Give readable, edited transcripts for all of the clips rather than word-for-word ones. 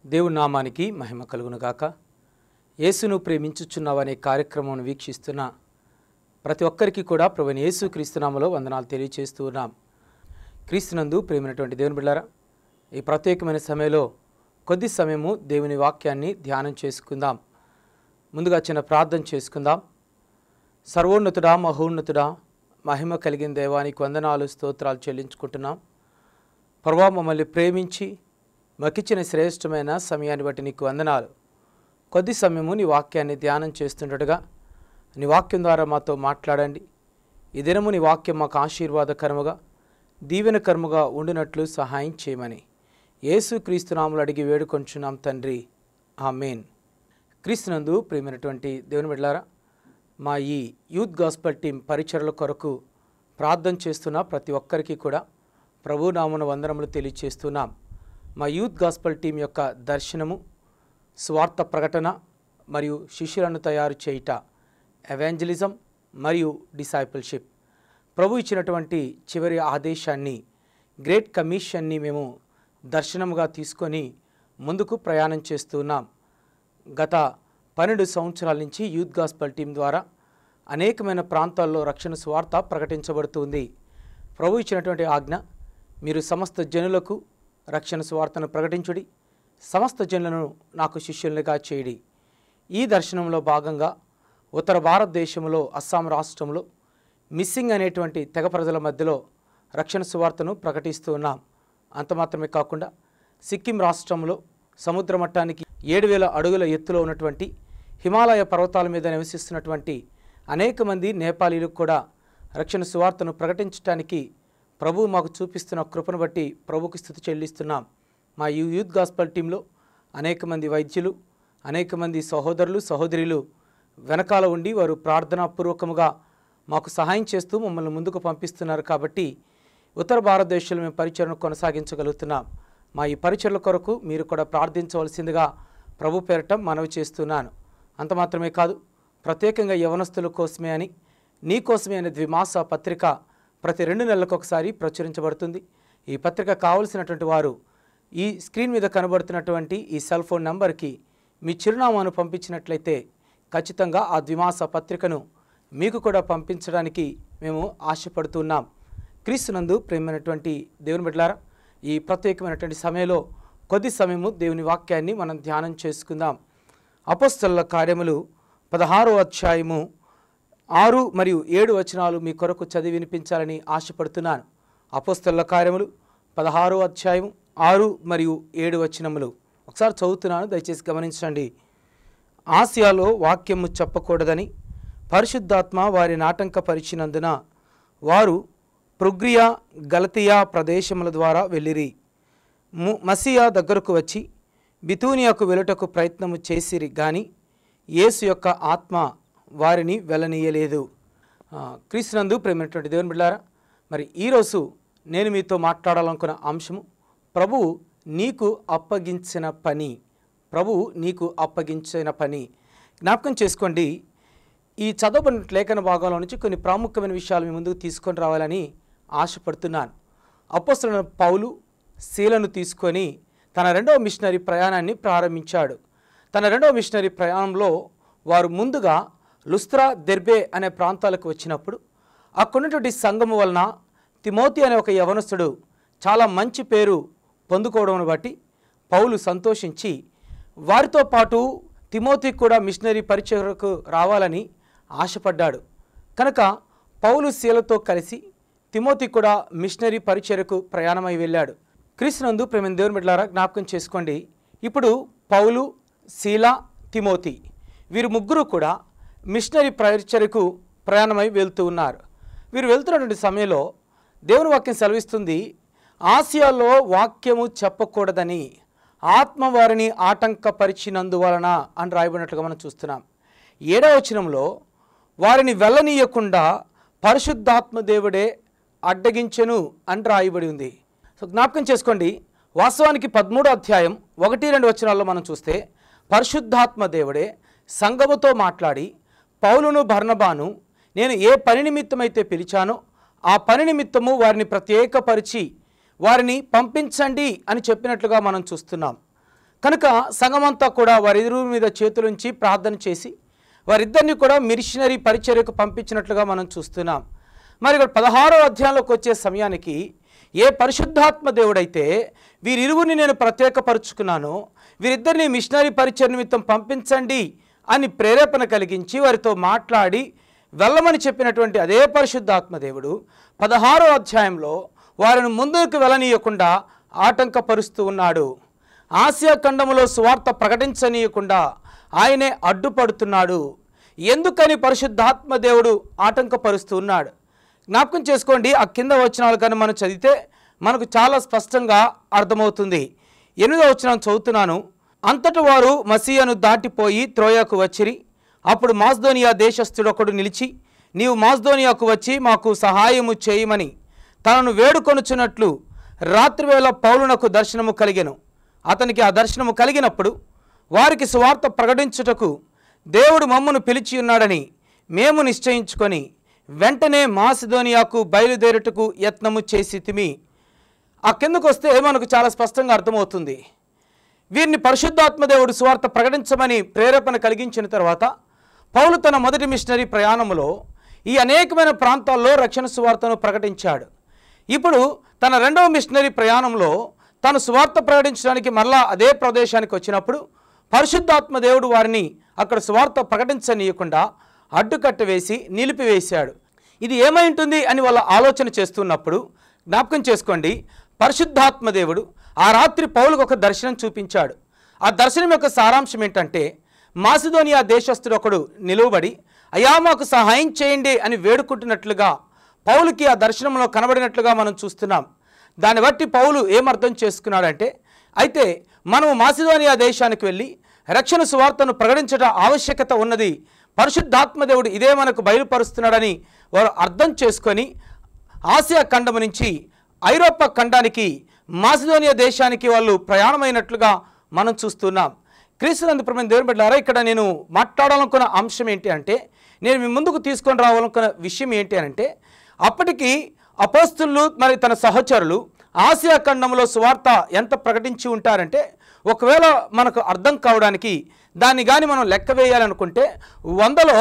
దేవుని నామానికి మహిమ కలుగును గాక. యేసును ప్రేమించుచున్నావనే కార్యక్రమాన్ని వీక్షిస్తున్న ప్రతి ఒక్కరికి కూడా ప్రభువైన యేసు క్రీస్తు నామములో వందనాలు తెలియజేస్తూ ఉన్నాం. క్రీస్తునందు ప్రేమైనటువంటి దేవుని బిడ్డలారా, ఈ ప్రత్యేకమైన సమయంలో కొద్ది సమయము దేవుని వాక్యాన్ని ధ్యానం చేసుకుందాం. ముందుగా చిన్న ప్రార్థన చేసుకుందాం. సర్వోన్నతుడా, మహోన్నతుడా, మహిమ కలిగిన దేవానికి వందనాలు స్తోత్రాలు చెల్లించుకుంటున్నాం. ప్రభువా, మమ్మల్ని ప్రేమించి మాకిచ్చిన శ్రేష్టమైన సమయాన్ని బట్టి నీకు వందనాలు. కొద్ది సమయము నీ వాక్యాన్ని ధ్యానం చేస్తుండగా నీ వాక్యం ద్వారా మాతో మాట్లాడండి. ఈ దినము నీ వాక్యం మాకు ఆశీర్వాదకరముగా దీవెనకరముగా ఉండినట్లు సహాయం చేయమని యేసు క్రీస్తు నామములో అడిగి వేడుకొంచున్నాం తండ్రి, ఆమేన్. క్రీస్తునందు ప్రియమైనటువంటి దేవుని బిడ్డలారా, మా ఈ యూత్ గాస్పెల్ టీం పరిచర్ల కొరకు ప్రార్థన చేస్తున్న ప్రతి ఒక్కరికి కూడా ప్రభు నామమున వందనములు తెలియజేస్తున్నాం. మా యూత్ గాస్పెల్ టీం యొక్క దర్శనము, స్వార్థ ప్రకటన మరియు శిష్యులను తయారు చేయుట, ఎవాంజలిజం మరియు డిసైపుల్షిప్. ప్రభు ఇచ్చినటువంటి చివరి ఆదేశాన్ని, గ్రేట్ కమిషన్ని మేము దర్శనముగా తీసుకొని ముందుకు ప్రయాణం చేస్తున్నాం. గత 12 సంవత్సరాల నుంచి యూత్ గాస్పెల్ టీం ద్వారా అనేకమైన ప్రాంతాల్లో రక్షణ స్వార్థ ప్రకటించబడుతుంది. ప్రభు ఇచ్చినటువంటి ఆజ్ఞ, మీరు సమస్త జనులకు రక్షణ సువార్తను ప్రకటించుడి, సమస్త జనులను నాకు శిష్యులుగా చేయుడి. ఈ దర్శనంలో భాగంగా ఉత్తర భారతదేశంలో అస్సాం రాష్ట్రంలో మిస్సింగ్ అనేటువంటి తెగ ప్రజల మధ్యలో రక్షణ సువార్తను ప్రకటిస్తూ ఉన్నాం. అంత మాత్రమే కాకుండా సిక్కిం రాష్ట్రంలో సముద్ర మట్టానికి 7,000 అడుగుల ఎత్తులో ఉన్నటువంటి హిమాలయ పర్వతాల మీద నివసిస్తున్నటువంటి అనేక మంది నేపాలీలకు కూడా రక్షణ సువార్తను ప్రకటించడానికి ప్రభు మాకు చూపిస్తున్న కృపను బట్టి ప్రభుకి స్తుతి చెల్లిస్తున్నాం. మా యూత్ గాస్పెల్ టీంలో అనేక మంది వైద్యులు, అనేక మంది సహోదరులు సహోదరులు వెనకాల ఉండి వారు ప్రార్థనాపూర్వకముగా మాకు సహాయం చేస్తూ మమ్మల్ని ముందుకు పంపిస్తున్నారు. కాబట్టి ఉత్తర భారతదేశంలో మేము పరిచర్ను కొనసాగించగలుగుతున్నాం. మా ఈ పరిచర్ల కొరకు మీరు కూడా ప్రార్థించవలసిందిగా ప్రభు పేరట మనవి చేస్తున్నాను. అంత మాత్రమే కాదు, ప్రత్యేకంగా యవనస్తుల కోసమే అని, నీ కోసమే అనే ద్విమాస పత్రిక ప్రతి 2 నెలలకు ఒకసారి ప్రచురించబడుతుంది. ఈ పత్రిక కావలసినటువంటి వారు ఈ స్క్రీన్ మీద కనబడుతున్నటువంటి ఈ సెల్ ఫోన్ నంబర్కి మీ చిరునామాను పంపించినట్లయితే ఖచ్చితంగా ఆ ద్విమాస పత్రికను మీకు కూడా పంపించడానికి మేము ఆశపడుతున్నాం. క్రీస్తునందు ప్రేమైనటువంటి దేవుని బిడ్డలారా, ఈ ప్రత్యేకమైనటువంటి సమయంలో కొద్ది సమయము దేవుని వాక్యాన్ని మనం ధ్యానం చేసుకుందాం. అపోస్తలుల కార్యములు 16వ అధ్యాయము 6 మరియు 7 వచనాలు మీ కొరకు చదివి వినిపించాలని ఆశపడుతున్నాను. అపోస్తలుల కార్యములు 16వ అధ్యాయం 6 మరియు 7 వచనములు ఒకసారి చదువుతున్నాను, దయచేసి గమనించండి. ఆసియాలో వాక్యము చెప్పకూడదని పరిశుద్ధాత్మ వారిని ఆటంకపరిచినందున వారు ప్రుగ్రియా గలతియా ప్రదేశముల ద్వారా వెళ్ళిరి. మసియా దగ్గరకు వచ్చి బితూనియాకు వెళ్ళుటకు ప్రయత్నము చేసిరి, కానీ యేసు యొక్క ఆత్మ వారిని వెళ్ళనీయలేదు. క్రీస్తునందు ప్రేమైనటువంటి దేవుని బిడ్డలారా, మరి ఈరోజు నేను మీతో మాట్లాడాలనుకున్న అంశము, ప్రభువు నీకు అప్పగించిన పని. ప్రభువు నీకు అప్పగించిన పని. జ్ఞాపకం చేసుకోండి, ఈ చదవబడిన లేఖన భాగంలో నుంచి కొన్ని ప్రాముఖ్యమైన విషయాలు మీ ముందుకు తీసుకొని రావాలని ఆశపడుతున్నాను. అపోస్తలుడైన పౌలు శీలను తీసుకొని తన 2వ మిషనరీ ప్రయాణాన్ని ప్రారంభించాడు. తన 2వ మిషనరీ ప్రయాణంలో వారు ముందుగా లుస్త్రా, దెర్బే అనే ప్రాంతాలకు వచ్చినప్పుడు అక్కడున్నటువంటి సంఘము వలన తిమోతి అనే ఒక యవనస్తుడు చాలా మంచి పేరు పొందుకోవడం బట్టి పౌలు సంతోషించి వారితో పాటు తిమోతికి కూడా మిషనరీ పరిచర్యకు రావాలని ఆశపడ్డాడు. కనుక పౌలు శీలతో కలిసి తిమోతి కూడా మిషనరీ పరిచర్యకు ప్రయాణమై వెళ్ళాడు. క్రీస్తునందు ప్రేమ దేవుని బిడ్డలారా, జ్ఞాపకం చేసుకోండి, ఇప్పుడు పౌలు, శీల, తిమోతి వీరు ముగ్గురు కూడా మిషనరీ పరిచర్యకు ప్రయాణమై వెళ్తూ ఉన్నారు. వీరు వెళ్తున్నటువంటి సమయంలో దేవుని వాక్యం సెలవిస్తుంది, ఆసియాలో వాక్యము చెప్పకూడదని ఆత్మ వారిని ఆటంకపరిచినందువలన అని రాయబడినట్లుగా మనం చూస్తున్నాం. 7వ వచనంలో వారిని వెళ్ళనీయకుండా పరిశుద్ధాత్మ దేవుడే అడ్డగించెను అని రాయబడి ఉంది. సో జ్ఞాపకం చేసుకోండి, వాస్తవానికి 13వ అధ్యాయం 1-2 వచనాల్లో మనం చూస్తే పరిశుద్ధాత్మ దేవుడే సంఘముతో మాట్లాడి పౌలును బర్నబాను నేను ఏ పని నిమిత్తమైతే పిలిచానో ఆ పని నిమిత్తము వారిని ప్రత్యేకపరిచి వారిని పంపించండి అని చెప్పినట్లుగా మనం చూస్తున్నాం. కనుక సంఘమంతా కూడా వారిరువురి మీద చేతులుంచి ప్రార్థన చేసి వారిద్దరిని కూడా మిషనరీ పరిచర్యకు పంపించినట్లుగా మనం చూస్తున్నాం. మరి ఇక్కడ 16వ అధ్యాయంలోకి వచ్చే సమయానికి ఏ పరిశుద్ధాత్మ దేవుడైతే వీరిరువురిని నేను ప్రత్యేకపరుచుకున్నానో వీరిద్దరిని మిషనరీ పరిచర్య నిమిత్తం పంపించండి అని ప్రేరేపణ కలిగించి వారితో మాట్లాడి వెళ్ళమని చెప్పినటువంటి అదే పరిశుద్ధాత్మ దేవుడు 16వ అధ్యాయంలో వారిని ముందుకు వెళ్ళనీయకుండా ఆటంకపరుస్తూ ఉన్నాడు. ఆసియా ఖండములో సువార్త ప్రకటించనీయకుండా ఆయనే అడ్డుపడుతున్నాడు. ఎందుకని పరిశుద్ధాత్మ దేవుడు ఆటంకపరుస్తూ ఉన్నాడు? జ్ఞాపకం చేసుకోండి, ఆ కింద వచనాలు కానీ మనం చదివితే మనకు చాలా స్పష్టంగా అర్థమవుతుంది. 8వ వచనం చదువుతున్నాను. అంతటి వారు మసీయను దాటిపోయి త్రోయకు వచ్చిరి. అప్పుడు మాస్దోనియా దేశస్థుడొకడు నిలిచి, నీవు మాస్దోనియాకు వచ్చి మాకు సహాయము చేయమని తనను వేడుకొనుచున్నట్లు రాత్రివేళ పౌలునకు దర్శనము కలిగెను. అతనికి ఆ దర్శనము కలిగినప్పుడు వారికి సువార్త ప్రకటించుటకు దేవుడు మమ్మను పిలిచి ఉన్నాడని మేము నిశ్చయించుకొని వెంటనే మాసిదోనియాకు బయలుదేరుటకు యత్నము చేసితిమి. ఆ కిందకు వస్తే మనకు చాలా స్పష్టంగా అర్థమవుతుంది. వీరిని పరిశుద్ధాత్మ దేవుడు సువార్త ప్రకటించమని ప్రేరేపణ కలిగించిన తర్వాత పౌలు తన మొదటి మిషనరీ ప్రయాణంలో ఈ అనేకమైన ప్రాంతాల్లో రక్షణ సువార్తను ప్రకటించాడు. ఇప్పుడు తన రెండవ మిషనరీ ప్రయాణంలో తను సువార్త ప్రకటించడానికి మరలా అదే ప్రదేశానికి వచ్చినప్పుడు పరిశుద్ధాత్మ దేవుడు వారిని అక్కడ సువార్త ప్రకటించనీయకుండా అడ్డుకట్ట వేసి నిలిపివేశాడు. ఇది ఏమై ఉంటుంది అని వాళ్ళ ఆలోచన చేస్తున్నప్పుడు జ్ఞాపకం చేసుకోండి, పరిశుద్ధాత్మ దేవుడు ఆ రాత్రి పౌలుకు ఒక దర్శనం చూపించాడు. ఆ దర్శనం యొక్క సారాంశం ఏంటంటే, మాసిదోనియా దేశస్థుడు ఒకడు నిలువబడి అయ్యా మాకు సహాయం చేయండి అని వేడుకుంటున్నట్లుగా పౌలుకి ఆ దర్శనంలో కనబడినట్లుగా మనం చూస్తున్నాం. దాన్ని బట్టి పౌలు ఏమర్థం చేసుకున్నాడంటే, అయితే మనము మాసిదోనియా దేశానికి వెళ్ళి రక్షణ సువార్తను ప్రకటించడం ఆవశ్యకత ఉన్నది, పరిశుద్ధాత్మ దేవుడు ఇదే మనకు బయలుపరుస్తున్నాడని వారు అర్థం చేసుకొని ఆసియా ఖండం నుంచి ఐరోపా ఖండానికి మాసిదోనియా దేశానికి వాళ్ళు ప్రయాణమైనట్లుగా మనం చూస్తున్నాం. క్రీస్తునందు ప్రియమైన దేవుని బిడ్డలారా, ఇక్కడ నేను మాట్లాడాలనుకున్న అంశం ఏంటి అంటే, నేను మీ ముందుకు తీసుకొని రావాలనుకున్న విషయం ఏంటి అంటే, అప్పటికి అపోస్తులు మరి తన సహచరులు ఆసియా ఖండంలో సువార్త ఎంత ప్రకటించి ఉంటారంటే, ఒకవేళ మనకు అర్థం కావడానికి దాన్ని కానీ మనం లెక్క వేయాలనుకుంటే 100లో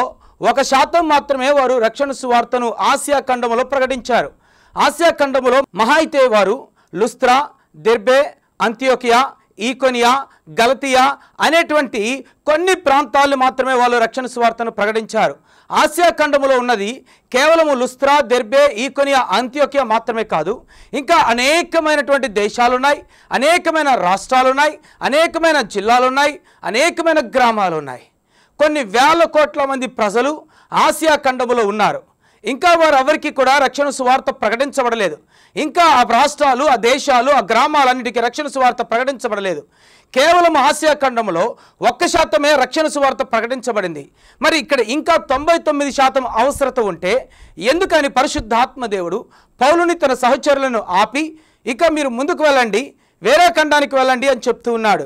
1% మాత్రమే వారు రక్షణ సువార్తను ఆసియా ఖండంలో ప్రకటించారు. ఆసియా ఖండంలో మహా అయితే వారు లుస్త్రా, దెర్బే, అంతియోకియా, ఈకొనియా, గలతియా అనేటువంటి కొన్ని ప్రాంతాలు మాత్రమే వాళ్ళు రక్షణ సువార్తను ప్రకటించారు. ఆసియా ఖండములో ఉన్నది కేవలము లుస్త్రా, దెర్బే, ఈకొనియా, అంతియోకియా మాత్రమే కాదు, ఇంకా అనేకమైనటువంటి దేశాలున్నాయి, అనేకమైన రాష్ట్రాలున్నాయి, అనేకమైన జిల్లాలున్నాయి, అనేకమైన గ్రామాలున్నాయి. కొన్ని వేల కోట్ల మంది ప్రజలు ఆసియా ఖండములో ఉన్నారు. ఇంకా వారు ఎవరికి కూడా రక్షణ సువార్త ప్రకటించబడలేదు. ఇంకా ఆ రాష్ట్రాలు, ఆ దేశాలు, ఆ గ్రామాలన్నిటికీ రక్షణ సువార్త ప్రకటించబడలేదు. కేవలం ఆసియా ఖండంలో 1% రక్షణ సువార్త ప్రకటించబడింది. మరి ఇక్కడ ఇంకా 99% అవసరత ఉంటే ఎందుకని పరిశుద్ధాత్మ దేవుడు పౌలుని తన సహచరులను ఆపి ఇక మీరు ముందుకు వెళ్ళండి, వేరే ఖండానికి వెళ్ళండి అని చెప్తూ ఉన్నాడు.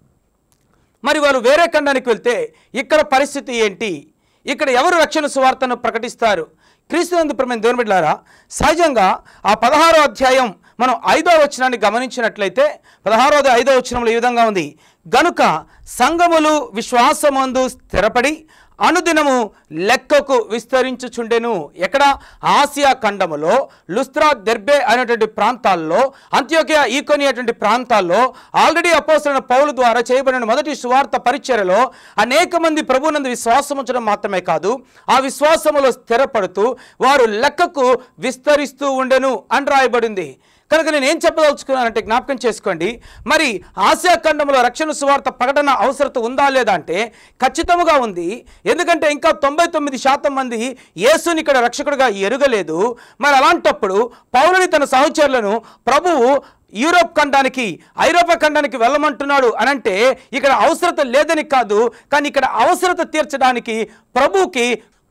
మరి వారు వేరే ఖండానికి వెళ్తే ఇక్కడ పరిస్థితి ఏంటి? ఇక్కడ ఎవరు రక్షణ సువార్తను ప్రకటిస్తారు? క్రీస్తునందు ప్రియమైన దేవుని బిడ్డలారా, సహజంగా ఆ 16వ అధ్యాయం మనం 5వ వచనాన్ని గమనించినట్లయితే 16వ 5వ వచనంలో ఈ విధంగా ఉంది, గనుక సంఘములు విశ్వాసమందు స్థిరపడి అనుదినము లెక్కకు విస్తరించుచుండెను. ఎక్కడ? ఆసియా ఖండములో లుస్త్రా, దెర్బే అనేటువంటి ప్రాంతాల్లో, అంత్యోకియా, ఈకొనియా అటువంటి ప్రాంతాల్లో ఆల్రెడీ అపోస్తలుడైన పౌలు ద్వారా చేయబడిన మొదటి సువార్త పరిచర్యలో అనేక మంది ప్రభువునందు విశ్వాసం ఉంచడం మాత్రమే కాదు, ఆ విశ్వాసములో స్థిరపడుతూ వారు లెక్కకు విస్తరిస్తూ ఉండెను అని రాయబడింది. కనుక నేను ఏం చెప్పదలుచుకున్నానంటే, జ్ఞాపకం చేసుకోండి, మరి ఆసియా ఖండంలో రక్షణ సువార్త ప్రకటన అవసరత ఉందా లేదా అంటే ఖచ్చితంగా ఉంది. ఎందుకంటే ఇంకా 99% మంది యేసుని ఇక్కడ రక్షకుడిగా ఎరుగలేదు. మరి అలాంటప్పుడు పౌలుని తన సహచరులను ప్రభువు యూరోప్ ఖండానికి, ఐరోపా ఖండానికి వెళ్ళమంటున్నాడు అనంటే ఇక్కడ అవసరత లేదని కాదు, కానీ ఇక్కడ అవసరత తీర్చడానికి ప్రభువుకి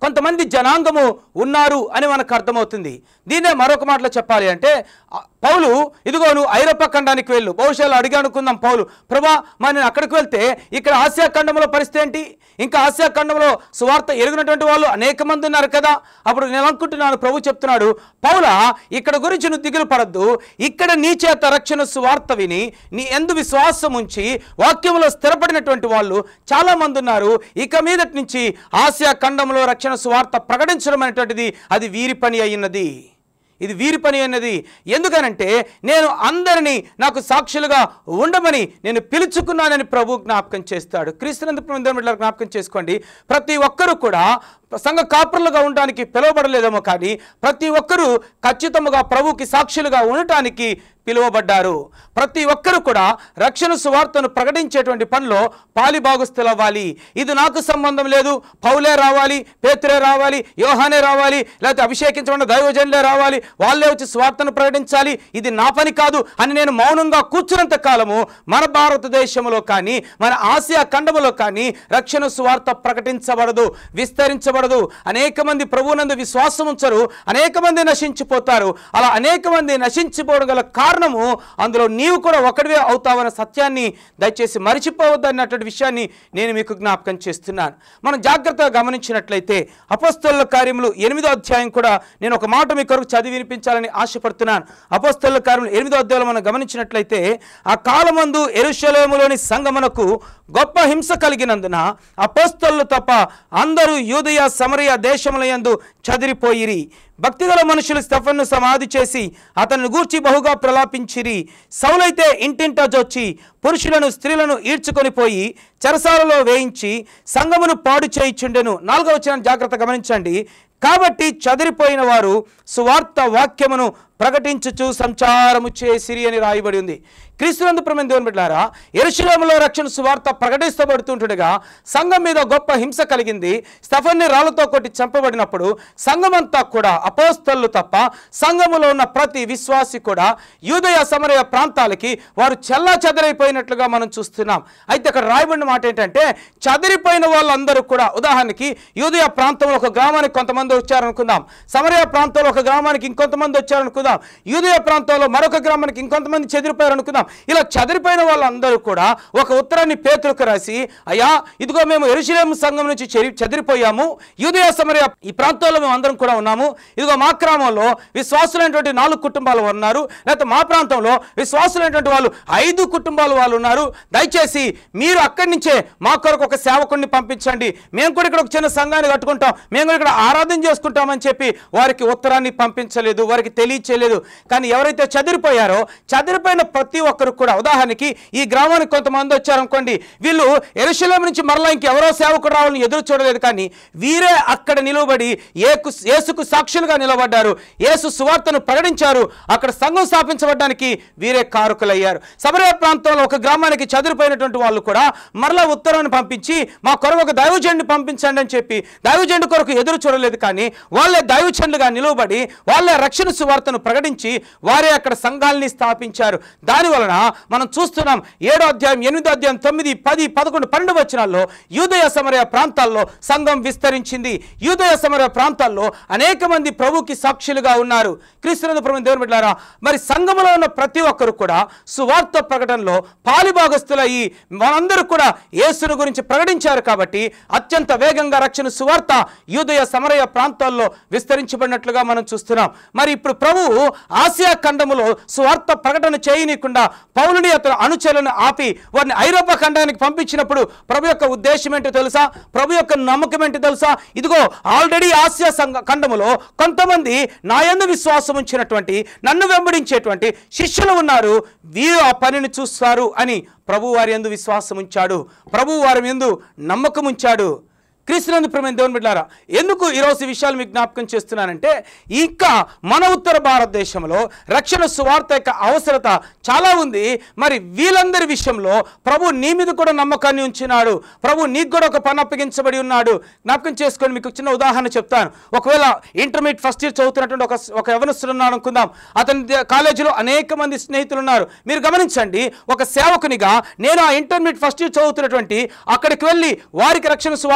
కొంతమంది జనాంగము ఉన్నారు అని మనకు అర్థమవుతుంది. దీన్నే మరొక మాటలో చెప్పాలి అంటే పౌలు ఇదిగో నువ్వు ఐరోపా ఖండానికి వెళ్ళు. బహుశా అడిగి అనుకుందాం పౌలు, ప్రభా మరి నేను అక్కడికి వెళ్తే ఇక్కడ ఆసియా ఖండంలో పరిస్థితి ఏంటి? ఇంకా ఆసియా ఖండంలో సువార్త ఎరిగినటువంటి వాళ్ళు అనేక మంది ఉన్నారు కదా. అప్పుడు నేను అనుకుంటున్నాను, ప్రభు చెప్తున్నాడు, పౌలా ఇక్కడ గురించి నువ్వు దిగులు పడద్దు. ఇక్కడ నీ చేత రక్షణ సువార్త విని నీ యందు విశ్వాసం ఉంచి వాక్యంలో స్థిరపడినటువంటి వాళ్ళు చాలా మంది ఉన్నారు. ఇక మీదటి నుంచి ఆసియా ఖండంలో రక్షణ సువార్త ప్రకటించడం అనేటువంటిది అది వీరి పని అయినది. ఇది వీరి పని అన్నది. ఎందుకనంటే నేను అందరినీ నాకు సాక్షులుగా ఉండమని నేను పిలుచుకున్నానని ప్రభు జ్ఞాపకం చేస్తాడు. క్రీస్తునందు జ్ఞాపకం చేసుకోండి. ప్రతి ఒక్కరూ కూడా సంఘ కాపురులుగా ఉండడానికి పిలువబడలేదేమో, కానీ ప్రతి ఒక్కరూ ఖచ్చితంగా ప్రభుకి సాక్షులుగా ఉండటానికి పిలువబడ్డారు. ప్రతి ఒక్కరూ కూడా రక్షణ సువార్తను ప్రకటించేటువంటి పనిలో పాలిభాగస్తులవ్వాలి. ఇది నాకు సంబంధం లేదు, పౌలే రావాలి, పేతురే రావాలి, యోహానే రావాలి, లేకపోతే అభిషేకించబడిన దైవజనులే రావాలి, వాళ్ళే వచ్చి సువార్తను ప్రకటించాలి, ఇది నా పని కాదు అని నేను మౌనంగా కూర్చున్నంత కాలము మన భారతదేశంలో కానీ మన ఆసియా ఖండములో కానీ రక్షణ సువార్త ప్రకటించబడదు, విస్తరించబడదు. అనేక మంది ప్రభువునందు విశ్వాసం ఉంచరు, అనేక మంది నశించిపోతారు. అలా అనేక మంది నశించిపోవడం గల కారణము అందులో నీవు కూడా ఒకటివే అవుతావన్న సత్యాన్ని దయచేసి మరిచిపోవద్దు అన్నటువంటి విషయాన్ని నేను మీకు జ్ఞాపకం చేస్తున్నాను. మనం జాగ్రత్తగా గమనించినట్లయితే అపోస్తలుల కార్యములు 8వ అధ్యాయం కూడా నేను ఒక మాట మీ కొరకు చదివి వినిపించాలని ఆశపడుతున్నాను. అపోస్తలుల కార్యములు 8వ అధ్యాయంలో మనం గమనించినట్లయితే ఆ కాలమందు యెరూషలేములోని సంఘమునకు గొప్ప హింస కలిగినందున అపోస్తలులు తప్ప అందరూ యూదయ సమరయ దేశములయందు చదిరిపోయిరి. భక్తిగల మనుషులు స్టెఫన్ను సమాధి చేసి అతన్ని గూర్చి బహుగా ప్రలాపించిరి. సౌలైతే ఇంటింటా జొచ్చి పురుషులను స్త్రీలను ఈడ్చుకొని పోయి చెరసాలలో వేయించి సంఘమును పాడు చేయిచుండెను. 4వ వచనం జాగ్రత్త గమనించండి. కాబట్టి చదిరిపోయిన వారు సువార్త వాక్యమును ప్రకటించుచు సంచారము చేసిరి అని రాయబడి ఉంది. క్రీస్తునందు ప్రియమైన దేవుని బిడ్డలారా, యెరూషలేములో రక్షణ సువార్త ప్రకటిస్తబడుతుండగా సంఘం మీద గొప్ప హింస కలిగింది. స్టెఫన్ని రాళ్లతో కొట్టి చంపబడినప్పుడు సంఘమంతా కూడా అపోస్తలులు తప్ప సంఘములో ఉన్న ప్రతి విశ్వాసి కూడా యూదయ సమరయ ప్రాంతాలకి వారు చెల్లా చెదరైపోయినట్లుగా మనం చూస్తున్నాం. అయితే అక్కడ రాయబడిన మాట ఏంటంటే చెదిరిపోయిన వాళ్ళందరూ కూడా, ఉదాహరణకి యూదయ ప్రాంతంలో ఒక గ్రామానికి కొంతమంది వచ్చారనుకుందాం, సమరయ ప్రాంతంలో ఒక గ్రామానికి ఇంకొంతమంది వచ్చారనుకుందాం, యూదయ ప్రాంతంలో మరొక గ్రామానికి ఇంకొంతమంది చెదిరిపోయారు అనుకుందాం. ఇలా చెదిరిపోయిన వాళ్ళందరూ కూడా ఒక ఉత్తరాన్ని పేతురుకు రాసి, అయ్యా ఇదిగో మేము యెరూషలేము సంఘం నుంచి చెదిరిపోయాము, యూదయ సమరయ ఈ ప్రాంతాల్లో మేము అందరం కూడా ఉన్నాము, ఇదిగో మా గ్రామంలో విశ్వాసులైనటువంటి 4 కుటుంబాలు ఉన్నారు, లేకపోతే మా ప్రాంతంలో విశ్వాసులైనటువంటి వాళ్ళు 5 కుటుంబాలు వాళ్ళు ఉన్నారు, దయచేసి మీరు అక్కడి నుంచే మా కొరకు ఒక సేవకుడిని పంపించండి, మేము కూడా ఇక్కడ ఒక చిన్న సంఘాన్ని కట్టుకుంటాం, మేము కూడా ఇక్కడ ఆరాధన చేసుకుంటామని చెప్పి వారికి ఉత్తరాన్ని పంపించలేదు, వారికి తెలియచేయలేదు. కానీ ఎవరైతే చెదిరిపోయారో చెదిరిపోయిన ప్రతి ఒక్కరు కూడా, ఉదాహరణకి ఈ గ్రామానికి కొంతమంది వచ్చారనుకోండి, వీళ్ళు యెరూషలేము నుంచి మరలా ఇంకెవరో సేవకుడు రావాలని ఎదురు చూడలేదు, కానీ వీరే అక్కడ నిలబడి యేసుకు సాక్షులుగా నిలబడ్డారు, యేసు సువార్తను ప్రకటించారు, అక్కడ సంఘం స్థాపించబడడానికి వీరే కారకులయ్యారు. సమరయ ప్రాంతంలో ఒక గ్రామానికి చెదిరిపోయినటువంటి వాళ్ళు కూడా మరలా ఉత్తరాన్ని పంపించి మా కొరకు ఒక దైవజనుడిని పంపించండి అని చెప్పి దైవజనుడి కొరకు ఎదురు చూడలేదు, కానీ వాళ్ళే దైవజనులుగా నిలబడి వాళ్ళే రక్షణ సువార్తను ప్రకటించి వారే అక్కడ సంఘాలని స్థాపించారు. దాని వలన మనం చూస్తున్నాం 7వ అధ్యాయం 8వ అధ్యాయం 9, 10, 11, 12 వచనాల్లో యూదయ సమరయ ప్రాంతాల్లో సంఘం విస్తరించింది. యూదయ సమరయ ప్రాంతాల్లో అనేక మంది ప్రభుకి సాక్షులుగా ఉన్నారు. క్రీస్తునందు ప్రియమైన దేవుని బిడ్డలారా, మరి సంఘములో ఉన్న ప్రతి ఒక్కరు కూడా సువార్త ప్రకటనలో పాలిభాగస్తులయ్యి మనందరూ కూడా యేసును గురించి ప్రకటించారు. కాబట్టి అత్యంత వేగంగా రక్షణ సువార్త యూదయ సమరయ ప్రాంతాల్లో విస్తరించబడినట్లుగా మనం చూస్తున్నాం. మరి ఇప్పుడు ప్రభువు ఆసియా ఖండములో సువార్త ప్రకటన చేయనీయకుండా పౌలుని అతని అనుచరులను ఆపి వారిని ఐరోపా ఖండానికి పంపించినప్పుడు ప్రభు యొక్క ఉద్దేశం ఏంటో తెలుసా? ప్రభు యొక్క నమ్మకం ఏంటో తెలుసా? ఇదిగో ఆల్రెడీ ఆసియా ఖండములో కొంతమంది నా యందు విశ్వాసం ఉంచినటువంటి నన్ను వెంబడించేటువంటి శిష్యులు ఉన్నారు, వీరు ఆ పనిని చూస్తారు అని ప్రభు వారి యందు విశ్వాసం ఉంచాడు, ప్రభు వారి యందు నమ్మకం ఉంచాడు. క్రీస్తునందు ప్రియమైన దేవుని బిడ్డలారా, ఎందుకు ఈరోజు విషయాలు మీకు జ్ఞాపకం చేస్తున్నానంటే ఇంకా మన ఉత్తర భారతదేశంలో రక్షణ సువార్త యొక్క అవసరత చాలా ఉంది. మరి వీళ్ళందరి విషయంలో ప్రభు నీ మీద కూడా నమ్మకాన్ని ఉంచినాడు, ప్రభు నీకు కూడా ఒక పని అప్పగించబడి ఉన్నాడు. జ్ఞాపకం చేసుకొని మీకు చిన్న ఉదాహరణ చెప్తాను. ఒకవేళ ఇంటర్మీడియట్ ఫస్ట్ ఇయర్ చదువుతున్నటువంటి ఒక యవనస్తుడు ఉన్నాడు అనుకుందాం, అతని కాలేజీలో అనేక మంది స్నేహితులు ఉన్నారు. మీరు గమనించండి, ఒక సేవకునిగా నేను ఆ ఇంటర్మీడియట్ ఫస్ట్ ఇయర్ చదువుతున్నటువంటి అక్కడికి వెళ్ళి వారికి రక్షణ సువార్తను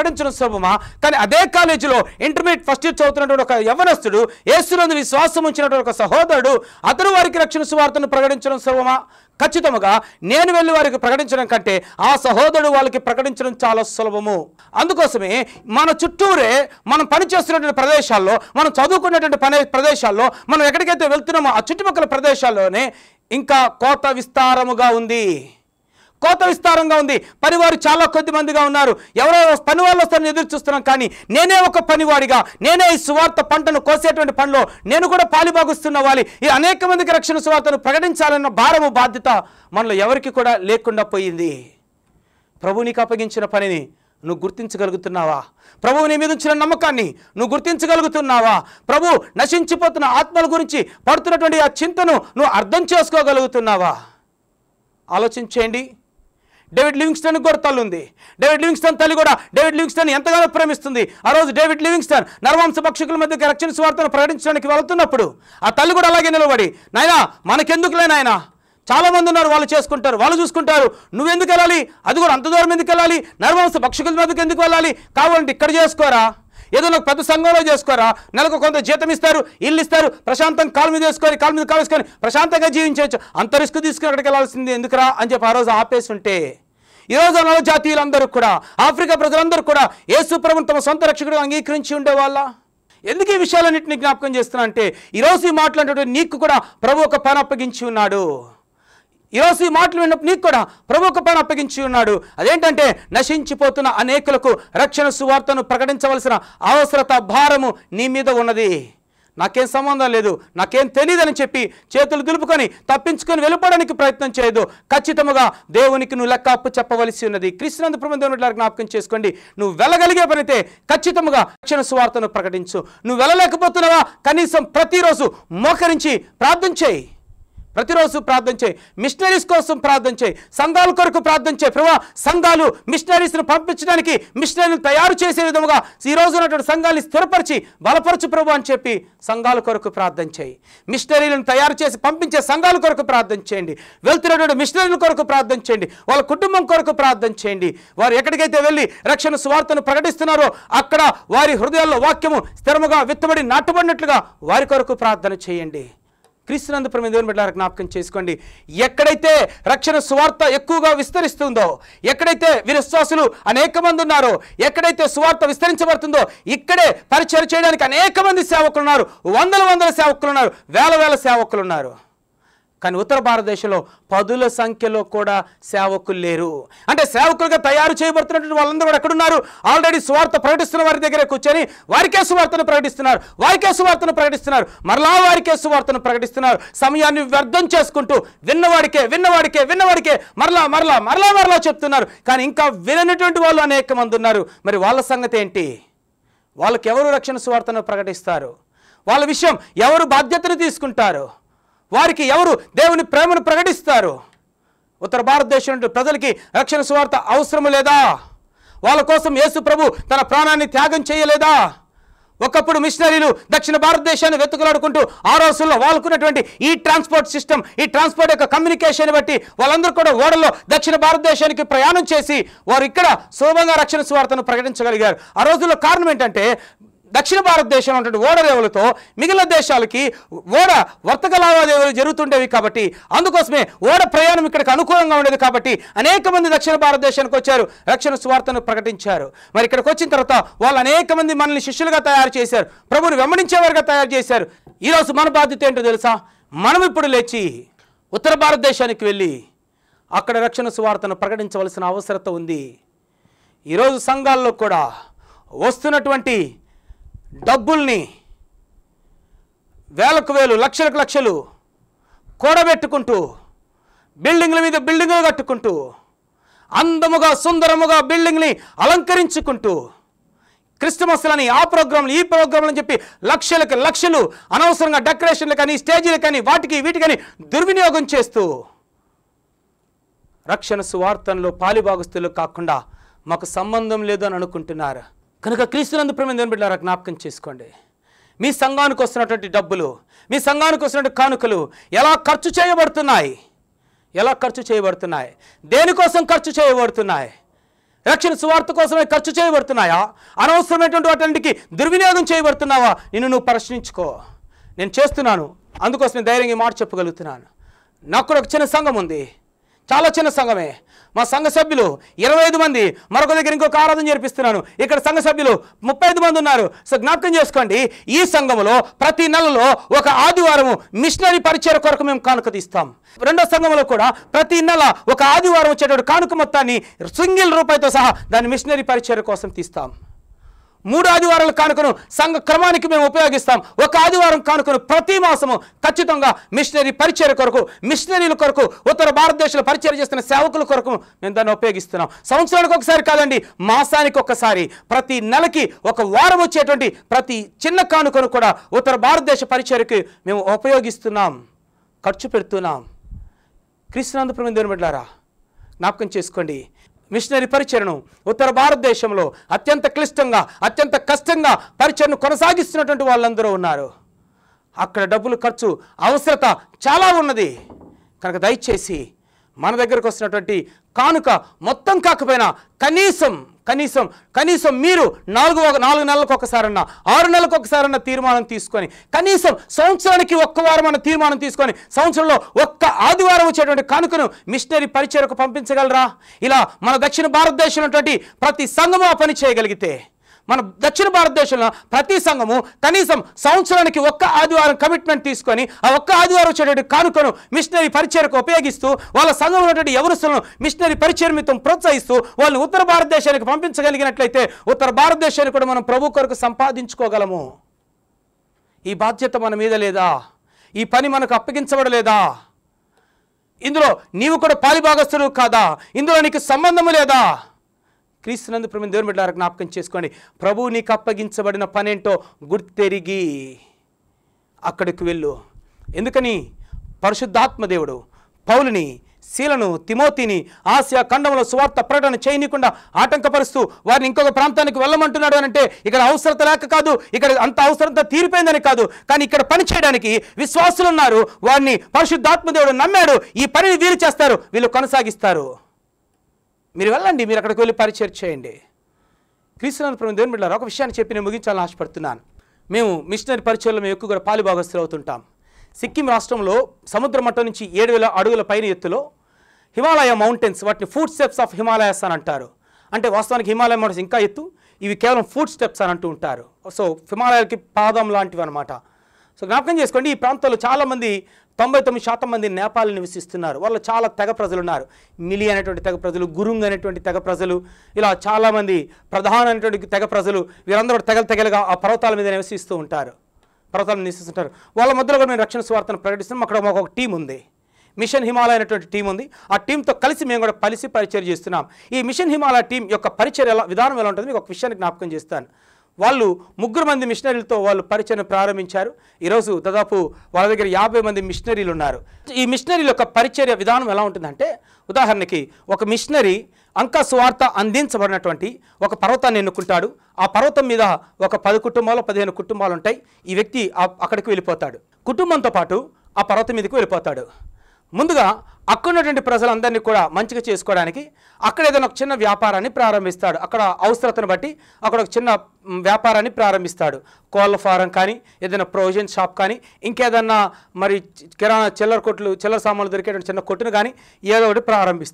ప్రకటించడం సులభమా? కానీ అదే కాలేజీలో ఇంటర్మీడియట్ ఫస్ట్ ఇయర్ చదువుతున్నటువంటి ఒక యవ్వనస్తుడు, యేసునందు విశ్వాసం ఉంచినటువంటి ఒక సహోదరుడు, అతను వారికి రక్షణ సువార్తను ప్రకటించడం సులభమా? ఖచ్చితంగా నేను వెళ్ళి వారికి ప్రకటించడం కంటే ఆ సహోదరుడు వాళ్ళకి ప్రకటించడం చాలా సులభము. అందుకోసమే మన చుట్టూరే మనం పనిచేస్తున్నటువంటి ప్రదేశాల్లో, మనం చదువుకున్నటువంటి ప్రదేశాల్లో, మనం ఎక్కడికైతే వెళ్తున్నామో ఆ చుట్టుపక్కల ప్రదేశాల్లోనే ఇంకా కోత విస్తారంగా ఉంది. పనివారు చాలా కొద్ది మందిగా ఉన్నారు. ఎవరో పని వాళ్ళు వస్తారని ఎదురు చూస్తున్నాం. కానీ నేనే ఒక పనివాడిగా, నేనే ఈ సువార్త పంటను కోసేటువంటి పనిలో నేను కూడా పాలుభాగిస్తున్నవాలి. ఈ అనేక మందికి రక్షణ సువార్తను ప్రకటించాలన్న భారము, బాధ్యత మనలో ఎవరికి కూడా లేకుండా పోయింది. ప్రభు నీకు అప్పగించిన పనిని నువ్వు గుర్తించగలుగుతున్నావా? ప్రభువు నీ మీద ఉంచిన నమ్మకాన్ని నువ్వు గుర్తించగలుగుతున్నావా? ప్రభు నశించిపోతున్న ఆత్మల గురించి పడుతున్నటువంటి ఆ చింతను నువ్వు అర్థం చేసుకోగలుగుతున్నావా? ఆలోచించేయండి. డేవిడ్ లివింగ్స్టన్ కూడా తల్లి ఉంది. డేవిడ్ లివింగ్స్టన్ తల్లి కూడా డేవిడ్ లివింగ్స్టన్ ఎంతగానో ప్రేమిస్తుంది. ఆ రోజు డేవిడ్ లివింగ్స్టన్ నరమాంస భక్షకుల మధ్య రక్షణ సువార్తను ప్రకటించడానికి వెళుతున్నప్పుడు ఆ తల్లి కూడా అలాగే నిలబడి, నాయనా మనకెందుకులే నాయనా, చాలా మంది ఉన్నారు, వాళ్ళు చేసుకుంటారు, వాళ్ళు చూసుకుంటారు, నువ్వెందుకు వెళ్ళాలి? అది కూడా అంత దూరం ఎందుకు వెళ్ళాలి? నరమాంస భక్షకుల మధ్యకి ఎందుకు వెళ్ళాలి? కావాలంటే ఇక్కడ చేసుకోరా, ఏదో నాకు పెద్ద సంఘంలో చేసుకోరా, నెలకు కొంత జీతం ఇస్తారు, ఇల్లు ఇస్తారు, ప్రశాంతంగా కాలు మీద కాలేసుకొని ప్రశాంతంగా జీవించవచ్చు, అంత రిస్క్ తీసుకుని అక్కడికి వెళ్ళాల్సింది ఎందుకురా అని చెప్పి ఆ రోజు ఆపేసి ఉంటే, ఈరోజు నవ జాతీయులందరూ కూడా, ఆఫ్రికా ప్రజలందరూ కూడా యేసు ప్రభువును తమ సొంత రక్షకుడు అంగీకరించి ఉండేవాళ్ళ. ఎందుకు ఈ విషయాలన్నింటినీ జ్ఞాపకం చేస్తున్నా అంటే, ఈరోజు ఈ మాట్లాడేటువంటి నీకు కూడా ప్రభు ఒక పని అప్పగించి ఉన్నాడు. ఈరోజు ఈ మాటలు విన్నప్పుడు నీకు కూడా ప్రభు ఒక పని అప్పగించి ఉన్నాడు. అదేంటంటే నశించిపోతున్న అనేకులకు రక్షణ సువార్తను ప్రకటించవలసిన అవసరత, భారము నీ మీద ఉన్నది. నాకేం సంబంధం లేదు, నాకేం తెలియదని చెప్పి చేతులు దులుపుకొని తప్పించుకొని వెళ్ళిపోవడానికి ప్రయత్నం చేయదు. ఖచ్చితంగా దేవునికి నువ్వు లెక్క అప్పు చెప్పవలసి ఉన్నది. క్రీస్తునందు ప్రభువు దేవుని జ్ఞాపకం చేసుకోండి. నువ్వు వెళ్ళగలిగే పనితే ఖచ్చితంగా రక్షణ సువార్తను ప్రకటించు. నువ్వు వెళ్ళలేకపోతున్నావా? కనీసం ప్రతిరోజు మోకరించి ప్రార్థన చేయి. ప్రతిరోజు ప్రార్థన చేయి. మిషనరీస్ కోసం ప్రార్థన చేయి. సంఘాల కొరకు ప్రార్థన చేయి. ప్రభు సంఘాలు మిషనరీస్ను పంపించడానికి, మిషనరీలు తయారు చేసే విధముగా ఈ రోజు ఉన్నటువంటి సంఘాన్ని స్థిరపరిచి బలపరచు ప్రభు అని చెప్పి సంఘాల కొరకు ప్రార్థన చేయి. మిషనరీలను తయారు చేసి పంపించే సంఘాల కొరకు ప్రార్థన చేయండి. వెళ్తున్నటువంటి మిషనరీల కొరకు ప్రార్థన చేయండి. వాళ్ళ కుటుంబం కొరకు ప్రార్థన చేయండి. వారు ఎక్కడికైతే వెళ్ళి రక్షణ సువార్తను ప్రకటిస్తున్నారో అక్కడ వారి హృదయాల్లో వాక్యము స్థిరముగా విత్తబడి నాటుబడినట్లుగా వారి కొరకు ప్రార్థన చేయండి. క్రీస్తునందు ప్రియమైన దేవుని బిడ్డలారా జ్ఞాపకం చేసుకోండి. ఎక్కడైతే రక్షణ సువార్త ఎక్కువగా విస్తరిస్తుందో, ఎక్కడైతే విశ్వాసులు అనేక మంది ఉన్నారో, ఎక్కడైతే సువార్త విస్తరించబడుతుందో ఇక్కడే పరిచయం చేయడానికి అనేక మంది సేవకులు ఉన్నారు. వందల సేవకులు ఉన్నారు, వేల సేవకులు ఉన్నారు. కానీ ఉత్తర భారతదేశంలో 10ల సంఖ్యలో కూడా సేవకులు లేరు. అంటే సేవకులుగా తయారు చేయబడుతున్నటువంటి వాళ్ళందరూ కూడా ఎక్కడున్నారు? ఆల్రెడీ సువార్త ప్రకటిస్తున్న వారి దగ్గరే కూర్చొని వారికే సువార్తను ప్రకటిస్తున్నారు, మరలా వారికే సువార్తను ప్రకటిస్తున్నారు. సమయాన్ని వ్యర్థం చేసుకుంటూ విన్నవాడికే మరలా చెప్తున్నారు. కానీ ఇంకా విననటువంటి వాళ్ళు అనేక మంది ఉన్నారు. మరి వాళ్ళ సంగతి ఏంటి? వాళ్ళకి ఎవరు రక్షణ సువార్తను ప్రకటిస్తారు? వాళ్ళ విషయం ఎవరు బాధ్యతను తీసుకుంటారు? వారికి ఎవరు దేవుని ప్రేమను ప్రకటిస్తారు? ఉత్తర భారతదేశం ప్రజలకి రక్షణ సువార్త అవసరం లేదా? వాళ్ళ కోసం యేసు ప్రభు తన ప్రాణాన్ని త్యాగం చేయలేదా? ఒకప్పుడు మిషనరీలు దక్షిణ భారతదేశాన్ని వెతుకులాడుకుంటూ ఆ రోజుల్లో వాళ్ళకున్నటువంటి ఈ ట్రాన్స్పోర్ట్ సిస్టమ్, ఈ ట్రాన్స్పోర్ట్ యొక్క కమ్యూనికేషన్ బట్టి వాళ్ళందరూ కూడా ఓడల్లో దక్షిణ భారతదేశానికి ప్రయాణం చేసి వారు ఇక్కడ సులభంగా రక్షణ సువార్తను ప్రకటించగలిగారు. ఆ రోజుల్లో కారణం ఏంటంటే దక్షిణ భారతదేశంలో ఉన్నటువంటి ఓడరేవులతో మిగిలిన దేశాలకి వర్తక లావాదేవీలు జరుగుతుండేవి. కాబట్టి అందుకోసమే ఓడ ప్రయాణం ఇక్కడికి అనుకూలంగా ఉండేది. కాబట్టి అనేక మంది దక్షిణ భారతదేశానికి వచ్చారు, రక్షణ సువార్తను ప్రకటించారు. మరి ఇక్కడికి వచ్చిన తర్వాత వాళ్ళు అనేక మంది మనల్ని శిష్యులుగా తయారు చేశారు, ప్రభువుని వెంబడించేవారుగా తయారు చేశారు. ఈరోజు మన బాధ్యత ఏంటో తెలుసా? మనం ఇప్పుడు లేచి ఉత్తర భారతదేశానికి వెళ్ళి అక్కడ రక్షణ సువార్తను ప్రకటించవలసిన అవసరత ఉంది. ఈరోజు సంఘాల్లో కూడా వస్తున్నటువంటి డబ్బుల్ని వేలకు వేలు, లక్షలకు లక్షలు కూడబెట్టుకుంటూ బిల్డింగ్ల మీద బిల్డింగులు కట్టుకుంటూ అందముగా సుందరముగా బిల్డింగ్ని అలంకరించుకుంటూ క్రిస్టమస్లని, ఆ ప్రోగ్రాంలు, ఈ ప్రోగ్రాంలు అని చెప్పి లక్షలకు లక్షలు అనవసరంగా డెకరేషన్లు కానీ, స్టేజీలు కానీ, వీటికని దుర్వినియోగం చేస్తూ రక్షణ సువార్తనలో పాలిభాగస్తులు కాకుండా మాకు సంబంధం లేదు అని అనుకుంటున్నారు. కనుక క్రీస్తునందు ప్రియమైన దేవుని బిడ్డలారా జ్ఞాపకం చేసుకోండి. మీ సంఘానికి వస్తున్నటువంటి డబ్బులు, మీ సంఘానికి వస్తున్నటువంటి కానుకలు ఎలా ఖర్చు చేయబడుతున్నాయి? దేనికోసం ఖర్చు చేయబడుతున్నాయి? రక్షణ సువార్త కోసమే ఖర్చు చేయబడుతున్నాయా? అనవసరమైనటువంటి వాటికి దుర్వినియోగం చేయబడుతున్నావా? నువ్వు ప్రశ్నించుకో. నేను చేస్తున్నాను, అందుకోసం ధైర్యంగా మాట చెప్పగలుగుతున్నాను. నాకు కూడా ఒక చిన్న సంఘం ఉంది, చాలా చిన్న సంఘమే. మా సంఘ సభ్యులు 25 మంది, మరొక దగ్గర ఇంకొక ఆరాధన జరిపిస్తున్నాను. ఇక్కడ సంఘ సభ్యులు 35 మంది ఉన్నారు. సో జ్ఞాపకం చేసుకోండి, ఈ సంఘంలో ప్రతి నెలలో ఒక ఆదివారం మిషనరీ పరిచయ కొరకు మేము కానుక తీస్తాం. రెండో సంఘంలో కూడా ప్రతి నెల ఒక ఆదివారం వచ్చేటువంటి కానుక మొత్తాన్ని సింగిల్ రూపాయితో సహా దాన్ని మిషనరీ పరిచయ కోసం తీస్తాం. 3 ఆదివారాల కానుకను సంఘ క్రమానికి మేము ఉపయోగిస్తాం. ఒక ఆదివారం కానుకను ప్రతి మాసము ఖచ్చితంగా మిషనరీ పరిచయ కొరకు, మిషనరీల కొరకు, ఉత్తర భారతదేశంలో పరిచయం చేస్తున్న సేవకుల కొరకు మేము దాన్ని ఉపయోగిస్తున్నాం. సంవత్సరానికి ఒకసారి కాదండి, మాసానికి ఒక్కసారి, ప్రతి నెలకి ఒక వారం వచ్చేటువంటి ప్రతి చిన్న కానుకను కూడా ఉత్తర భారతదేశ పరిచయకి మేము ఉపయోగిస్తున్నాం, ఖర్చు పెడుతున్నాం. క్రీస్తునందు ప్రియమైన దేవుని బిడ్డలారా, జ్ఞాపకం చేసుకోండి, మిషనరీ పరిచయను ఉత్తర భారతదేశంలో అత్యంత క్లిష్టంగా, అత్యంత కష్టంగా పరిచయను కొనసాగిస్తున్నటువంటి వాళ్ళందరూ ఉన్నారు. అక్కడ డబ్బులు ఖర్చు అవసరత చాలా ఉన్నది. కనుక దయచేసి మన దగ్గరకు వస్తున్నటువంటి కానుక మొత్తం కాకపోయినా కనీసం మీరు 4 నెలలకు ఒకసారన్నా, 6 నెలలకు ఒకసారన్నా తీర్మానం తీసుకొని, కనీసం సంవత్సరానికి ఒక్క వారం అన్న తీర్మానం తీసుకొని సంవత్సరంలో ఒక్క ఆదివారం వచ్చేటువంటి కానుకను మిషనరీ పరిచయకు పంపించగలరా? ఇలా మన దక్షిణ భారతదేశంలో ఉన్నటువంటి ప్రతి సంఘము ఆ పని చేయగలిగితే, మన దక్షిణ భారతదేశంలో ప్రతి సంఘము కనీసం సంవత్సరానికి ఒక్క ఆదివారం కమిట్మెంట్ తీసుకొని ఆ ఒక్క ఆదివారం వచ్చేటువంటి కానుకను మిషనరీ పరిచయకు ఉపయోగిస్తూ, వాళ్ళ సంఘంలో ఉన్నటువంటి యవనస్తులను మిషనరీ పరిచయ నిమిత్తం ప్రోత్సహిస్తూ వాళ్ళని ఉత్తర భారతదేశానికి పంపించగలిగినట్లయితే ఉత్తర భారతదేశాన్ని కూడా మనం ప్రభు కొరకు సంపాదించుకోగలము. ఈ బాధ్యత మన మీద లేదా? ఈ పని మనకు అప్పగించబడలేదా? ఇందులో నీవు కూడా పాలిభాగస్తుడు కాదా? ఇందులో నీకు సంబంధము లేదా? క్రీస్తునందు ప్రియమైన దేవుని బిడ్డలారా, జ్ఞాపకం చేసుకోండి, ప్రభువు నీకు అప్పగించబడిన పనేంటో గుర్తెరిగి అక్కడికి వెళ్ళు. ఎందుకని పరిశుద్ధాత్మ దేవుడు పౌలుని, శీలను, తిమోతిని ఆసియా ఖండంలో సువార్త ప్రకటన చేయనీయకుండా ఆటంకపరుస్తూ వారిని ఇంకొక ప్రాంతానికి వెళ్ళమంటున్నాడు అని అంటే ఇక్కడ అవసరత లేక కాదు, ఇక్కడ అంత అవసరత తీరిపోయిందని కాదు, కానీ ఇక్కడ పని చేయడానికి విశ్వాసులు ఉన్నారు. వారిని పరిశుద్ధాత్మ దేవుడు నమ్మాడు. ఈ పనిని వీరు చేస్తారు, వీళ్ళు కొనసాగిస్తారు. మీరు వెళ్ళండి, మీరు అక్కడికి వెళ్ళి పరిచయం చేయండి. క్రీస్తునందు ప్రియమైన దేవుని బిడ్డలారా, ఒక విషయాన్ని చెప్పి నేను ముగించాలని ఆశపడుతున్నాను. మేము మిషనరీ పరిచయంలో మేము ఎక్కువగా పాలిభాగస్తులు అవుతుంటాం. సిక్కిం రాష్ట్రంలో సముద్ర మట్టం నుంచి 7,000 అడుగుల పైన ఎత్తులో హిమాలయ మౌంటైన్స్, వాటిని ఫుట్ స్టెప్స్ ఆఫ్ హిమాలయాస్ అని అంటారు. అంటే వాస్తవానికి హిమాలయ మౌంటైన్స్ ఇంకా ఎత్తు, ఇవి కేవలం ఫుట్ స్టెప్స్ అని అంటూ ఉంటారు. సో హిమాలయాలకి పాదం లాంటివి అనమాట. సో జ్ఞాపకం చేసుకోండి, ఈ ప్రాంతంలో చాలామంది 99% మంది నేపాల్ నివసిస్తున్నారు. వాళ్ళు చాలా తెగ ప్రజలు ఉన్నారు. మిలి అనేటువంటి తెగ ప్రజలు, గురుంగ్ అనేటువంటి తెగ ప్రజలు, ఇలా చాలామంది ప్రధానమైనటువంటి తెగ ప్రజలు, వీరందరూ తెగలుగా ఆ పర్వతాల మీద నివసిస్తూ ఉంటారు, పర్వతాలను నివసిస్తుంటారు. వాళ్ళ మధ్యలో కూడా మేము రక్షణ సువార్తను ప్రకటిస్తున్నాం. అక్కడ మాకు ఒక టీం ఉంది, మిషన్ హిమాలయ అనేటువంటి టీం ఉంది. ఆ టీంతో కలిసి మేము కూడా పరిచయం చేస్తున్నాం. ఈ మిషన్ హిమాలయ టీం యొక్క పరిచయ విధానం ఎలా ఉంటుంది మీకు ఒక విషయాన్ని జ్ఞాపకం చేస్తాను. వాళ్ళు 3 మంది మిషనరీలతో వాళ్ళు పరిచయం ప్రారంభించారు. ఈరోజు దాదాపు వాళ్ళ దగ్గర 50 మంది మిషనరీలు ఉన్నారు. ఈ మిషనరీల యొక్క పరిచర్య విధానం ఎలా ఉంటుందంటే, ఉదాహరణకి ఒక మిషనరీ అంక సువార్త అందించబడినటువంటి ఒక పర్వతాన్ని ఎన్నుకుంటాడు. ఆ పర్వతం మీద ఒక 10 కుటుంబాలు 15 కుటుంబాలు ఉంటాయి. ఈ వ్యక్తి అక్కడికి వెళ్ళిపోతాడు, కుటుంబంతో పాటు ఆ పర్వతం మీదకి వెళ్ళిపోతాడు. ముందుగా అక్కడ ఉన్నటువంటి ప్రజలందరినీ కూడా మంచిగా చేసుకోవడానికి అక్కడ ఏదైనా ఒక చిన్న వ్యాపారాన్ని ప్రారంభిస్తాడు. అక్కడ అవసరతను బట్టి అక్కడ ఒక చిన్న వ్యాపారాన్ని ప్రారంభిస్తాడు. కోళ్ళ ఫారం కానీ, ఏదైనా ప్రొవిజన్ షాప్ కానీ, ఇంకేదన్నా మరి కిరాణా చిల్లర సామాన్లు దొరికేటువంటి చిన్న కొట్టును కానీ ఏదో ఒకటి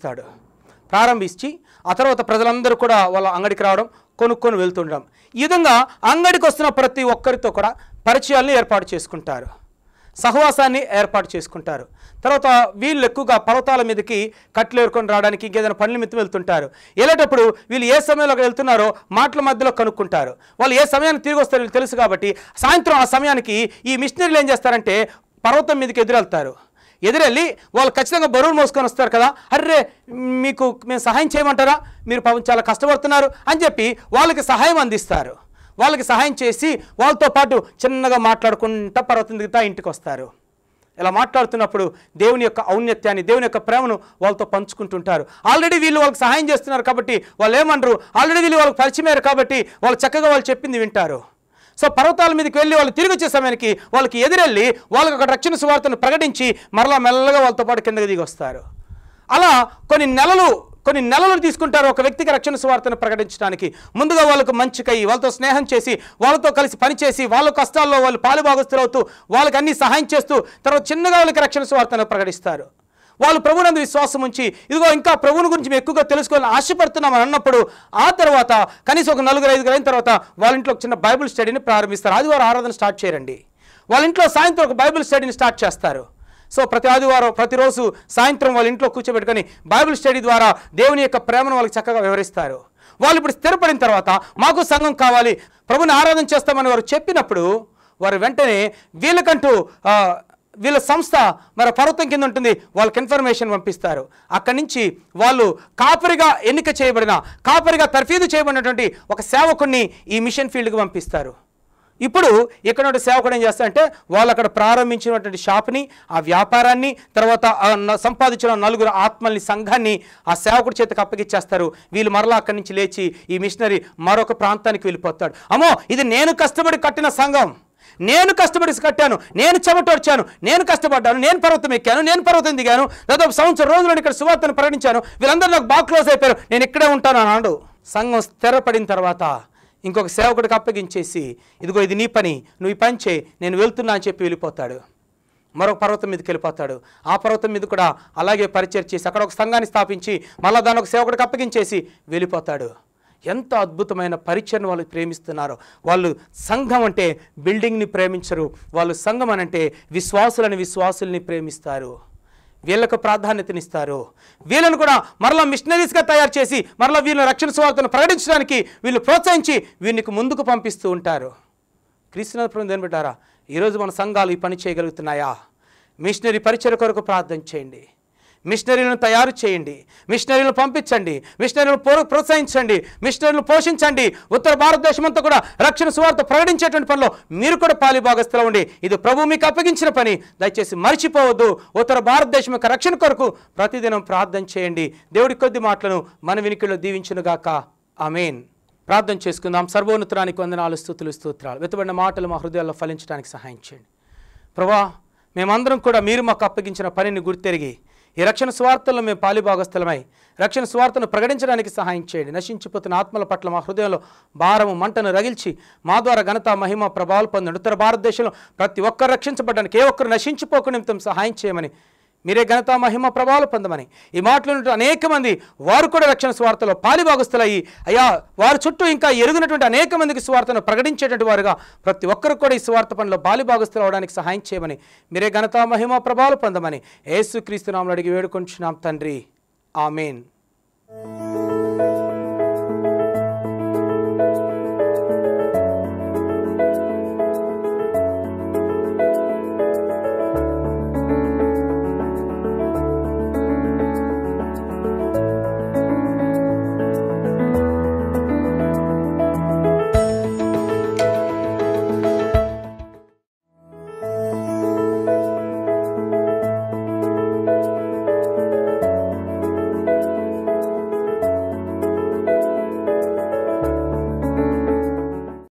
ప్రారంభించి ఆ తర్వాత ప్రజలందరూ కూడా వాళ్ళ అంగడికి రావడం, కొనుక్కొని వెళ్తుండడం. ఈ విధంగా అంగడికి వస్తున్న ప్రతి ఒక్కరితో కూడా పరిచయాలను ఏర్పాటు చేసుకుంటారు, సహవాసాన్ని ఏర్పాటు చేసుకుంటారు. తర్వాత వీళ్ళు ఎక్కువగా పర్వతాల మీదకి కట్లు ఏరుకొని రావడానికి ఇంకేదైనా పనుల నిమిత్తం వెళ్తుంటారు. వెళ్ళేటప్పుడు వీళ్ళు ఏ సమయంలో వెళ్తున్నారో మాటల మధ్యలో కనుక్కుంటారు. వాళ్ళు ఏ సమయానికి తిరిగి వస్తారో వీళ్ళు తెలుసు కాబట్టి సాయంత్రం ఆ సమయానికి ఈ మిషనరీలు ఏం చేస్తారంటే పర్వతం మీదకి ఎదురెళ్ళి వాళ్ళు ఖచ్చితంగా బరువులు మోసుకొని వస్తారు కదా, అర్రే మేము సహాయం చేయమంటారా, మీరు పాపం చాలా కష్టపడుతున్నారు అని చెప్పి వాళ్ళకి సహాయం అందిస్తారు. వాళ్ళకి సహాయం చేసి వాళ్ళతో పాటు చిన్నగా మాట్లాడుకుంటా పర్వతం దిగుతా ఇంటికి వస్తారు. ఇలా మాట్లాడుతున్నప్పుడు దేవుని యొక్క ఔన్నత్యాన్ని, దేవుని యొక్క ప్రేమను వాళ్ళతో పంచుకుంటుంటారు. ఆల్రెడీ వీళ్ళు వాళ్ళకి సహాయం చేస్తున్నారు కాబట్టి వాళ్ళు ఏమంటారు, ఆల్రెడీ వీళ్ళు వాళ్ళకి పరిచయమయ్యారు కాబట్టి వాళ్ళు చక్కగా వాళ్ళు చెప్పింది వింటారు. సో పర్వతాల మీదకి వెళ్ళి వాళ్ళు తిరిగి వచ్చే సమయానికి వాళ్ళకి ఎదురెళ్ళి వాళ్ళకి ఒక రక్షణ సువార్తను ప్రకటించి మరలా మెల్లగా వాళ్ళతో పాటు కిందకి దిగి వస్తారు. అలా కొన్ని నెలలు కొన్ని నెలలు తీసుకుంటారు ఒక వ్యక్తికి రక్షణ సువార్తను ప్రకటించడానికి. ముందుగా వాళ్ళకు మంచికై వాళ్ళతో స్నేహం చేసి వాళ్ళతో కలిసి పనిచేసి వాళ్ళ కష్టాల్లో వాళ్ళు పాలుభాగస్తులవుతూ వాళ్ళకి అన్ని సహాయం చేస్తూ తర్వాత చిన్నగా వాళ్ళకి రక్షణ సువార్తను ప్రకటిస్తారు. వాళ్ళు ప్రభువునందు విశ్వాసం ఉంచి ఇదిగో ఇంకా ప్రభువుని గురించి మేము ఎక్కువగా తెలుసుకోవాలని ఆశపడుతున్నామని అన్నప్పుడు ఆ తర్వాత కనీసం ఒక 4-5 అయిన తర్వాత వాళ్ళ ఇంట్లో ఒక చిన్న బైబిల్ స్టడీని ప్రారంభిస్తారు. ఆదివారం ఆరాధన స్టార్ట్ చేయరండి, వాళ్ళ ఇంట్లో సాయంత్రం ఒక బైబిల్ స్టడీని స్టార్ట్ చేస్తారు. సో ప్రతి ఆదివారం ప్రతిరోజు సాయంత్రం వాళ్ళ ఇంట్లో కూర్చోబెట్టుకొని బైబిల్ స్టడీ ద్వారా దేవుని యొక్క ప్రేమను వాళ్ళకి చక్కగా వివరిస్తారు. వాళ్ళు ఇప్పుడు స్థిరపడిన తర్వాత మాకు సంఘం కావాలి, ప్రభుని ఆరాధన చేస్తామని వారు చెప్పినప్పుడు వారు వెంటనే వీళ్ళకంటూ వీళ్ళ సంస్థ మరి పర్వతం కింద ఉంటుంది, వాళ్ళకి ఇన్ఫర్మేషన్ పంపిస్తారు. అక్కడి నుంచి వాళ్ళు కాపరిగా ఎన్నిక చేయబడిన కాపరిగా తర్ఫీదు చేయబడినటువంటి ఒక సేవకుడిని ఈ మిషన్ ఫీల్డ్కి పంపిస్తారు. ఇప్పుడు ఇక్కడ సేవకుడు ఏం చేస్తారంటే వాళ్ళు అక్కడ ప్రారంభించినటువంటి షాప్ని, ఆ వ్యాపారాన్ని, తర్వాత సంపాదించిన 4 ఆత్మల్ని, సంఘాన్ని ఆ సేవకుడి చేతికి అప్పగిచ్చేస్తారు. వీళ్ళు మరలా అక్కడి నుంచి లేచి ఈ మిషనరీ మరొక ప్రాంతానికి వెళ్ళిపోతాడు. అమ్మో, ఇది నేను కష్టపడి కట్టిన సంఘం, నేను కష్టపడి కట్టాను, నేను చెమటొచ్చాను, నేను కష్టపడ్డాను, నేను పర్వతం ఎక్కాను, నేను పర్వతం దిగాను, దాదాపు సంవత్సరం రోజులు ఇక్కడ సువార్తను ప్రకటించాను, వీళ్ళందరూ నాకు బాగా క్లోజ్ అయిపోయారు, నేను ఇక్కడే ఉంటాను అన్నాడు. సంఘం స్థిరపడిన తర్వాత ఇంకొక సేవకుడికి అప్పగించేసి ఇదిగో ఇది నీ పని, నువ్వు ఈ పని చేయి, నేను వెళ్తున్నా అని చెప్పి వెళ్ళిపోతాడు. మరొక పర్వతం మీదకి వెళ్ళిపోతాడు. ఆ పర్వతం మీద కూడా అలాగే పరిచయం చేసి అక్కడ ఒక సంఘాన్ని స్థాపించి మళ్ళీ దాని ఒక సేవకుడికి అప్పగించేసి వెళ్ళిపోతాడు. ఎంత అద్భుతమైన పరిచయం వాళ్ళు ప్రేమిస్తున్నారు. వాళ్ళు సంఘం అంటే బిల్డింగ్ని ప్రేమించరు, వాళ్ళు సంఘం అనంటే విశ్వాసుల్ని ప్రేమిస్తారు, వీళ్ళకు ప్రాధాన్యతనిస్తారు. వీళ్ళను కూడా మరలా మిషనరీస్గా తయారు చేసి మరలా వీళ్ళని రక్షణ సువార్తను ప్రకటించడానికి వీళ్ళు ప్రోత్సహించి వీళ్ళకి ముందుకు పంపిస్తూ ఉంటారు. క్రీస్తునాథ ప్రభువుని దేని పెట్టారా, ఈరోజు మన సంఘాలు ఈ పని చేయగలుగుతున్నాయా? మిషనరీ పరిచయ కొరకు ప్రార్థన చేయండి, మిషనరీలను తయారు చేయండి, మిషనరీలను పంపించండి, మిషనరీలను ప్రోత్సహించండి, మిషనరీలను పోషించండి. ఉత్తర భారతదేశం అంతా కూడా రక్షణ సువార్త ప్రకటించేటువంటి పనిలో మీరు కూడా పాలిభాగస్తులు ఉండి ఇది ప్రభు మీకు అప్పగించిన పని, దయచేసి మర్చిపోవద్దు. ఉత్తర భారతదేశం యొక్క రక్షణ కొరకు ప్రతిదినం ప్రార్థన చేయండి. దేవుడి కొద్ది మాటలను మన వినికిడిలో దీవించునుగాక. ఆమేన్. ప్రార్థన చేసుకుందాం. సర్వోన్నతానికి వందనాలు, స్తుతులు, స్తోత్రాలు. వెతబడిన మాటలు మా హృదయాల్లో ఫలించడానికి సహాయం చేయండి ప్రభువా. మేమందరం కూడా మీరు మాకు అప్పగించిన పనిని గుర్తెరిగి ఈ రక్షణ స్వార్థంలో మేము పాలిభాగస్థలమై రక్షణ స్వార్థను ప్రకటించడానికి సహాయం చేయండి. నశించిపోతున్న ఆత్మల పట్ల మా హృదయంలో భారము మంటను రగిల్చి మా ద్వారా ఘనత మహిమ ప్రభావాలు పొందండి. ఉత్తర భారతదేశంలో ప్రతి ఒక్కరు రక్షించబడడానికి, ఏ ఒక్కరు నశించిపోకుండా నిమిత్తం సహాయం చేయమని, మీరే ఘనత మహిమ ప్రభావాలు పొందమని ఈ మాటలు అనేక మంది వారు కూడా రక్షణ స్వార్థలో పాలిభాగస్తులయ్యి అయ్యా వారి చుట్టూ ఇంకా ఎరుగునటువంటి అనేక మందికి స్వార్థను ప్రకటించేటువంటి వారుగా ప్రతి ఒక్కరు కూడా ఈ స్వార్థ పనిలో పాలిభాగస్తులు అవడానికి సహాయం చేయమని, మీరే ఘనత మహిమ ప్రభావాలు పొందమని యేసుక్రీస్తు నామములో అడిగి వేడుకొంచున్నాం తండ్రి. ఆమేన్.